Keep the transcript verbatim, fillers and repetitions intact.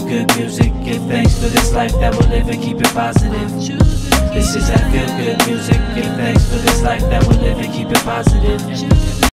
good music. Give thanks for this life that we'll live and keep it positive. This is that feel good music. Give thanks for this life that we'll live and keep it positive.